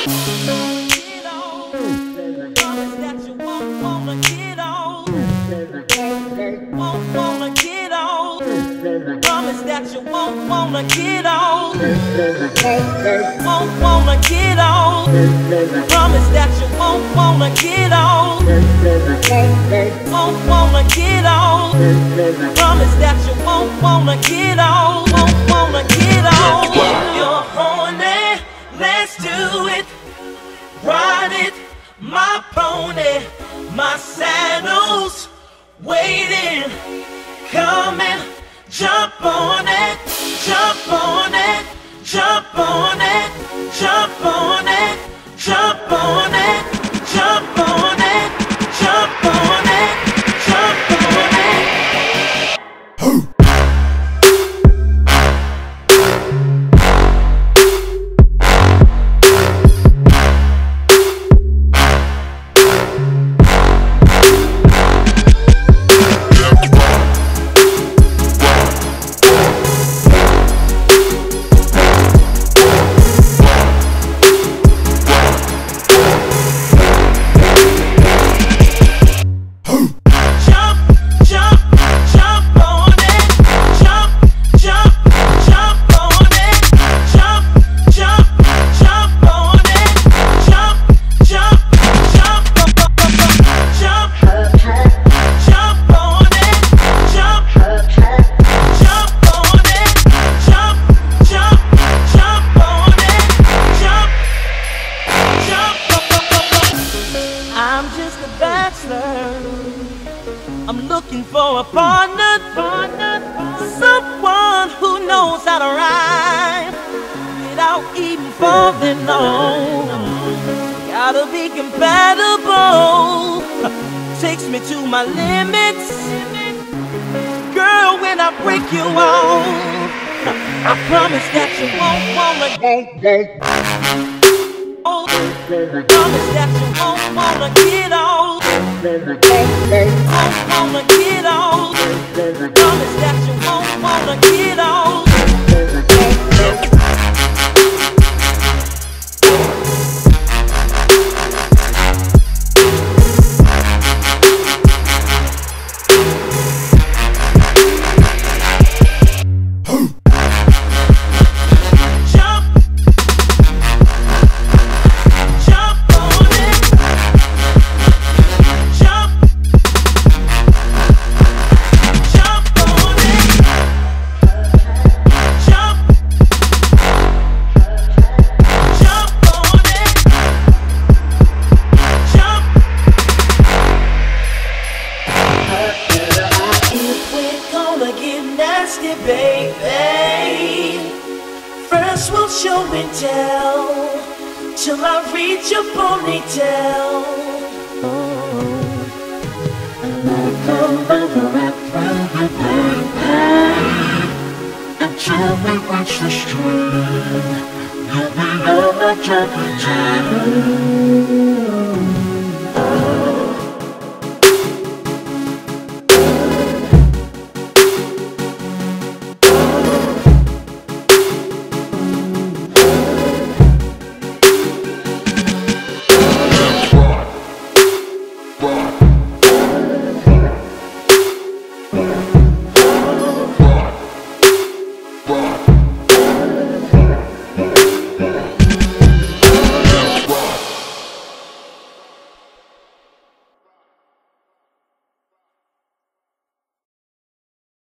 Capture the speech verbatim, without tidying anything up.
Promise that you won't wanna get on. Won't wanna get on. Promise that you won't wanna get on. Won't wanna get on. Promise that you won't wanna get on. Won't wanna get on. Promise that you won't wanna get on. Won't wanna get on. If you're horny, let's do it. Ride it, my pony, my saddle's waiting. Come and jump on it, jump on it, jump on it, jump on it, jump on it, jump on it, jump on it, jump on it. I'm looking for a partner, partner, someone who knows how to ride without even falling on. Gotta be compatible, takes me to my limits. Girl, when I break you off, I promise that you won't wanna oh, promise that you won't wanna get off. Won't wanna get on. Promise that you won't wanna get on. Baby, first we'll show and tell till I reach your ponytail. Oh, like a river at private baby. Until we reach the stream, you'll be on my talking table.